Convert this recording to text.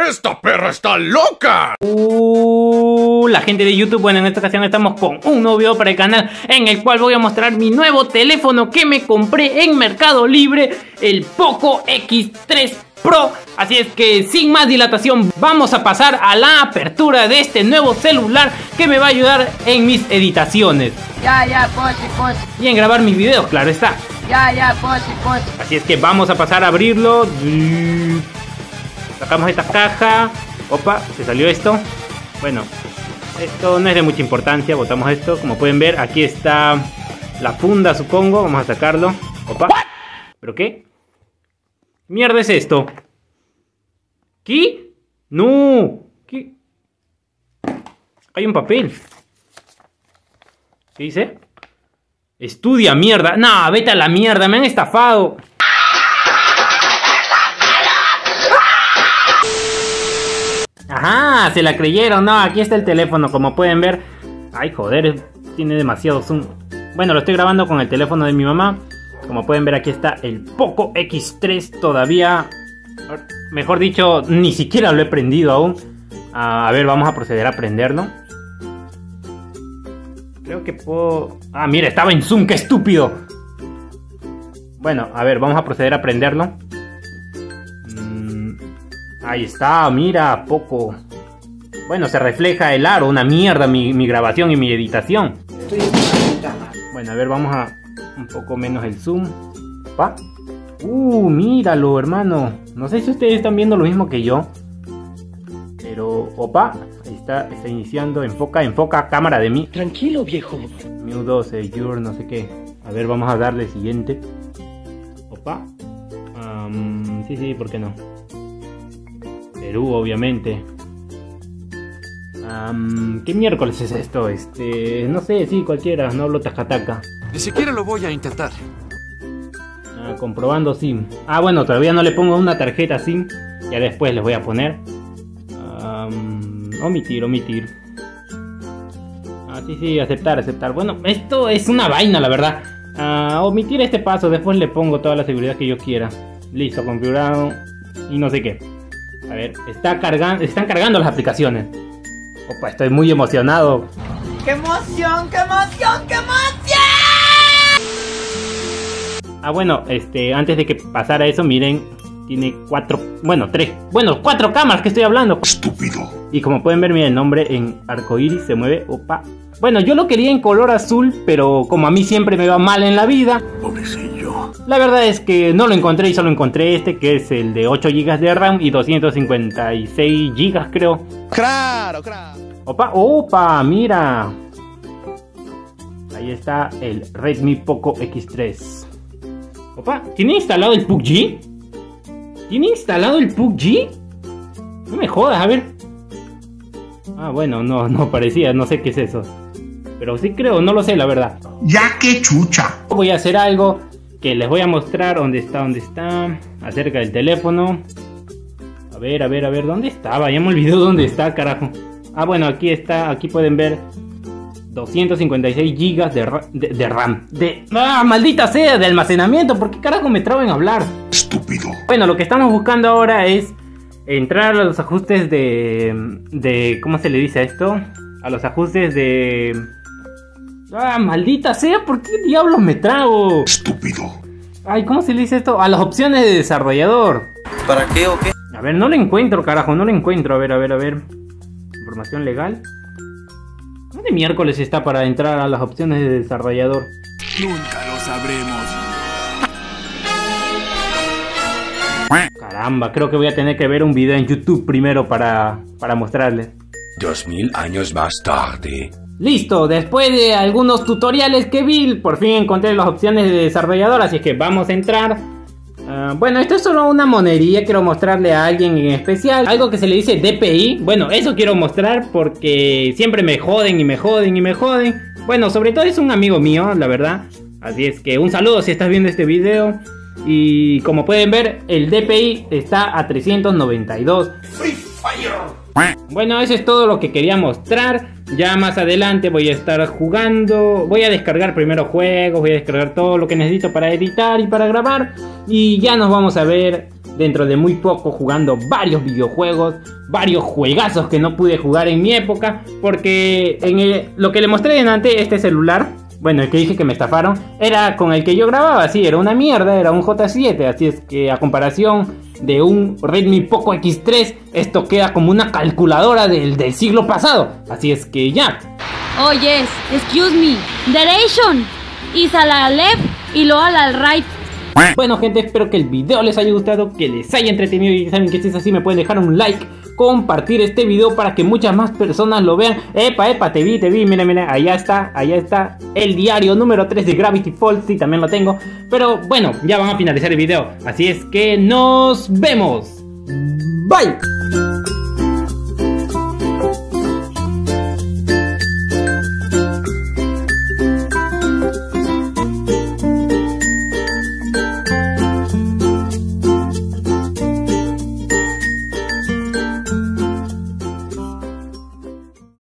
¡Esta perra está loca! La gente de YouTube, bueno, en esta ocasión estamos con un nuevo video para el canal en el cual voy a mostrar mi nuevo teléfono que me compré en Mercado Libre, el Poco X3 Pro. Así es que sin más dilatación vamos a pasar a la apertura de este nuevo celular que me va a ayudar en mis editaciones. Pose. Y en grabar mis videos, claro está. Pose. Así es que vamos a pasar a abrirlo. Sacamos esta caja. Opa, se salió esto. Bueno, esto no es de mucha importancia. Botamos esto. Como pueden ver, aquí está la funda, supongo. Vamos a sacarlo. Opa. ¿Pero qué? ¿Qué mierda es esto? ¿Qué? No. ¿Qué? Hay un papel. ¿Qué dice? Estudia, mierda. No, vete a la mierda. Me han estafado. Ajá, se la creyeron. No, aquí está el teléfono, como pueden ver. Ay, joder, tiene demasiado zoom. Bueno, lo estoy grabando con el teléfono de mi mamá. Como pueden ver, aquí está el Poco X3 todavía. Mejor dicho, ni siquiera lo he prendido aún. A ver, vamos a proceder a prenderlo. Creo que puedo... Ah, mira, estaba en zoom, qué estúpido. Bueno, a ver, vamos a proceder a prenderlo. Ahí está, mira, Poco. Bueno, se refleja el aro, una mierda mi grabación y mi editación. Bueno, a ver, vamos a un poco menos el zoom. ¿Pa? Míralo, hermano. No sé si ustedes están viendo lo mismo que yo. Pero, opa, ahí está iniciando. Enfoca, cámara de mí. Tranquilo, viejo. Mew 12, Your, no sé qué. A ver, vamos a darle siguiente. Opa. Sí, ¿por qué no? Perú, obviamente. ¿Qué miércoles es esto? No sé, sí, cualquiera. No hablo tajataca. Ni siquiera lo voy a intentar. Comprobando SIM. Bueno, todavía no le pongo una tarjeta SIM. Ya después les voy a poner. Omitir. Sí, aceptar. Bueno, esto es una vaina, la verdad. Omitir este paso. Después le pongo toda la seguridad que yo quiera. Listo, configurado. Y no sé qué. A ver, están cargando las aplicaciones. Opa, estoy muy emocionado. ¡Qué emoción! Bueno, antes de que pasara eso, miren, tiene cuatro cámaras que estoy hablando. Estúpido. Y como pueden ver, miren, el nombre en arcoíris se mueve. Opa. Bueno, yo lo quería en color azul, pero como a mí siempre me va mal en la vida, Pobrecillo. la verdad es que no lo encontré y solo encontré este, que es el de 8 GB de RAM y 256 GB, creo. Claro. Opa, mira. Ahí está el Redmi Poco X3. Opa, ¿tiene instalado el PUBG? No me jodas, a ver. Bueno, no parecía, no sé qué es eso. Pero sí creo, no lo sé, la verdad. Ya que chucha. Voy a hacer algo que les voy a mostrar. ¿Dónde está? Acerca del teléfono. A ver, ¿dónde estaba? Ya me olvidó dónde está, carajo. Bueno, aquí está, aquí pueden ver 256 GB de RAM. Maldita sea, de almacenamiento. ¿Por qué carajo me trabo en hablar? Estúpido. Bueno, lo que estamos buscando ahora es entrar a los ajustes de ¿cómo se le dice a esto? A los ajustes de... maldita sea, ¿por qué diablos me trago? Estúpido. ¿Cómo se le dice esto? A las opciones de desarrollador. ¿Para qué o qué? A ver, no lo encuentro, carajo, no lo encuentro. A ver. Información legal. ¿Dónde miércoles está para entrar a las opciones de desarrollador? Nunca lo sabremos. Caramba, creo que voy a tener que ver un video en YouTube primero para mostrarles. 2000 años más tarde. Listo, después de algunos tutoriales que vi, por fin encontré las opciones de desarrollador, así que vamos a entrar. Bueno, esto es solo una monería, quiero mostrarle a alguien en especial. Algo que se le dice DPI, bueno, eso quiero mostrar porque siempre me joden. Bueno, sobre todo es un amigo mío, la verdad. Así es que un saludo si estás viendo este video. Y como pueden ver, el DPI está a 392. Free Fire. Bueno, eso es todo lo que quería mostrar. Ya más adelante voy a estar jugando. Voy a descargar primero juegos. Voy a descargar todo lo que necesito para editar y para grabar. Y ya nos vamos a ver dentro de muy poco jugando varios videojuegos, varios juegazos que no pude jugar en mi época, porque lo que le mostré delante, este celular, bueno, el que dije que me estafaron, era con el que yo grababa, sí, era una mierda, era un J7, así es que a comparación de un Redmi Poco X3, esto queda como una calculadora del siglo pasado, así es que ya. Oh yes, excuse me, direction is a la left y luego a la right. Bueno gente, espero que el video les haya gustado, que les haya entretenido, y saben que si es así me pueden dejar un like, compartir este video para que muchas más personas lo vean. Epa, te vi, mira, allá está el diario número 3 de Gravity Falls, sí, también lo tengo. Pero bueno, ya vamos a finalizar el video, así es que nos vemos. Bye.